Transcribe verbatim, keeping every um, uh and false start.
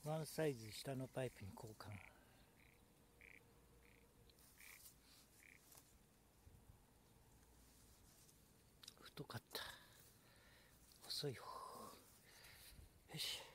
ワンサイズ下のパイプに交換。太かった。細い方。よし。